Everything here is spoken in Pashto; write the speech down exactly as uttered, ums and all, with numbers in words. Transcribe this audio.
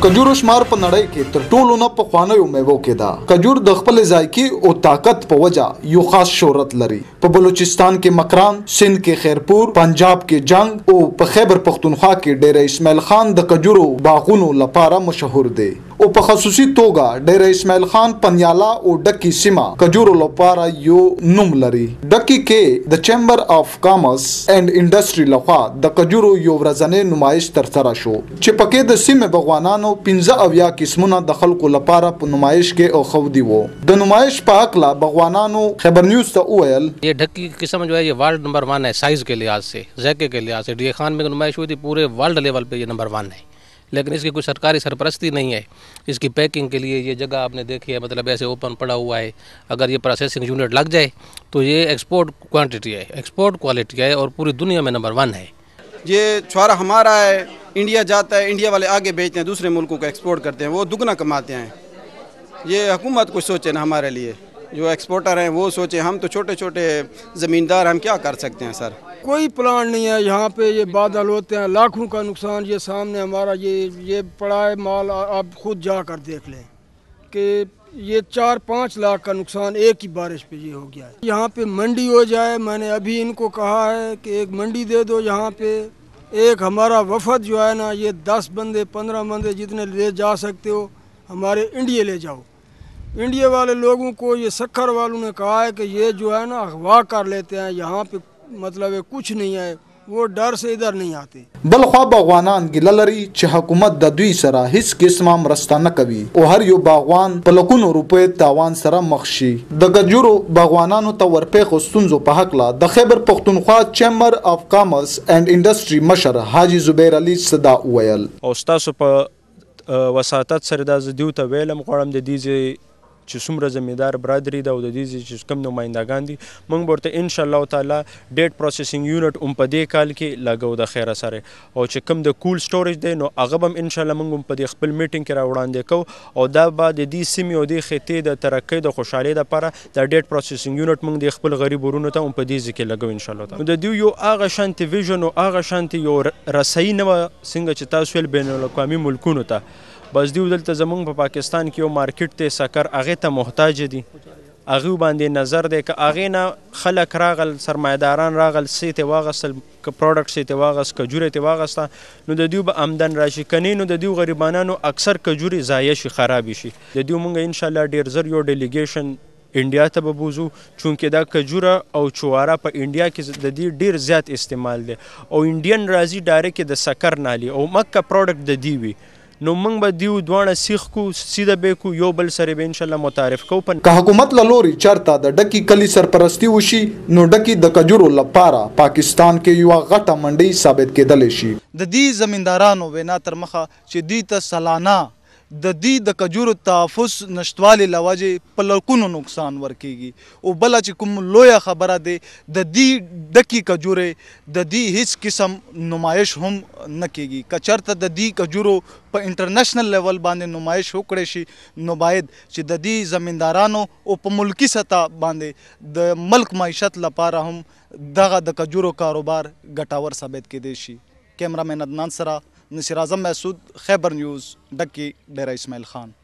کجورو شمار په نړۍ کې تر ټولو نه پخوانیو میوو کې ده. کجور د خپل ذایقې او طاقت په وجه یو خاص شهرت لري. په بلوچستان کې مکران، سندھ کې خیرپور، پنجاب کې جنگ او په خیبر پختونخوا کې ډیر اسماعیل خان د کجورو باغونو لپاره مشهور دی. او په خصوصي توګه ډیر اسماعیل خان پنیالا او ډکی سیمه کجورو لپاره یو نوم لري. ډکی کې د چیمبر اف کامرس اینڈ انډستری لخوا د کجورو یو ورځنی نمایش ترسره شو چې پکې د سیمه بغوانانو پنځه اویا قسمونه د خلکو لپاره په نمایش کې او خودي وو. د نمایش په حق لا بغوانانو خبر نیوز ته وویل ये ढक्की किस्म जो है ये वर्ल्ड नंबर वन है साइज़ के लिहाज से, ज़ायके के लिहाज से. डी खान में नुमाइश हुई थी पूरे वर्ल्ड लेवल पे ये नंबर वन है, लेकिन इसकी कोई सरकारी सरपरस्ती नहीं है. इसकी पैकिंग के लिए ये जगह आपने देखी है, मतलब ऐसे ओपन पड़ा हुआ है. अगर ये प्रोसेसिंग यूनिट लग जाए तो ये एक्सपोर्ट क्वांटिटी है, एक्सपोर्ट क्वालिटी है और पूरी दुनिया में नंबर वन है. ये छुआरा हमारा है, इंडिया जाता है, इंडिया वाले आगे बेचते हैं, दूसरे मुल्कों को एक्सपोर्ट करते हैं, वो दुगना कमाते हैं. ये हुकूमत कुछ सोचे ना हमारे लिए, जो एक्सपोर्टर हैं वो सोचे. हम तो छोटे छोटे ज़मींदार, हम क्या कर सकते हैं सर. कोई प्लान नहीं है यहाँ पे. ये बादल होते हैं, लाखों का नुकसान. ये सामने हमारा ये ये पड़ा है माल, आप खुद जाकर देख लें कि ये चार पाँच लाख का नुकसान एक ही बारिश पे ये हो गया है. यहाँ पे मंडी हो जाए, मैंने अभी इनको कहा है कि एक मंडी दे दो यहाँ पे. एक हमारा वफद जो है ना, ये दस बंदे पंद्रह बंदे जितने ले जा सकते हो हमारे इंडिया ले जाओ. इंडिया वाले लोगों को ये सक्खर वालों ने कहा है कि ये जो है ना अगवा कर लेते हैं यहाँ पे, मतलब कुछ नहीं है, वो डर से इधर नहीं आते. बल ख्वा बागवानان गिله لري چې حکومت د دوی سره هیڅ قسمه مرسته نه کوي او هر یو باغوان په لکونو روپۍ تاوان سره مخ شي. د کجورو باغوانانو ته ورپېښو ستونزو په هکله د خیبر پختونخوا چیمبر اف کامرس اینڈ انډستری مشر حاجی زبیر علي صدا وویل او ستاسو په وساطت سره دا زه دیو ته ویلم غواړم د دې چې څومره زمیندار برادري ده او د دې چې کوم نمایندګان دي موږ به ورته انشاءالله تعالی ډیټ پروسیسینګ یونټ هم په دې کال کې لګو د خیره سره. او چې کوم د کول سټوریج دی نو هغه به هم انشاءالله موږ هم په دې خپل میټینګ کې راوړاندې کوو او دا به د دې سیمې او دې خطې د ترقۍ د خوشحالۍ دپاره د ډیټ پروسیسینګ یونټ موږ د خپل غریب ورونو ته هم په دې ځای کې لګو انشاءالله تعالی. نو د دوی یو هغه شانتې ویژن او هغه شانتې یو رسایي نه وه څنګه چې تاسو ویل بین الاقوامي ملکونو ته. بس دیو دلته زمونږ په پاکستان کې یو مارکیټ دی سکر، هغې ته محتاج دي، هغې باندې نظر دی. که هغې نه خلک راغل، سرمایهداران راغل، څه یې واغستل، که پروډکټس یې واغست، کجوره یې واغسته، نو د دوی به آمدن راشي. که نه نو د دوی غریبانانو اکثر کجورې ضایع شي، خرابې شي. د دوی مونږ انشاءالله ډېر زر یو ډیلیګیشن انډیا ته به بوزو، چونکې دا کجوره او چواره په انډیا کې د دې ډېر زیات استعمال دی او انډین راځي ډایرکټ د سکر نالي او مکه پروډکټ د دې وي. نو موږ به دیو دواړه سیخ کو، سیده به کو، یو بل سره به انشاءالله متعارف کو. که حکومت له لوري چرته د ډکی کلي سرپرستی وشي نو ډکی د کجورو لپاره پاکستان کې یوه غټه منډۍ ثابت کېدلی شي. د دې زمیندارانو وینا تر مخه چې دوی ته سالانه د دې د کجورو تحفظ نشتوالي له وجې په لکونو نقصان ورکېږي. او بله چې کوم لویه خبره دی د دې ډکې کجورې د دې هیڅ قسم نمایش هم نه کېږي. که چېرته د دې کجورو په انټرنیشنل لیول باندې نمایش وکړی شي نو باید چې د دې زمیندارانو او په ملکي سطح باندې د ملک معیشت لپاره هم دغه د کجورو کاروبار ګټور ثابت کېدی شي. کیمرامین عدنان سره نصیر اعظم محسود، خیبر نیوز، ډکی، ډیره اسماعیل خان.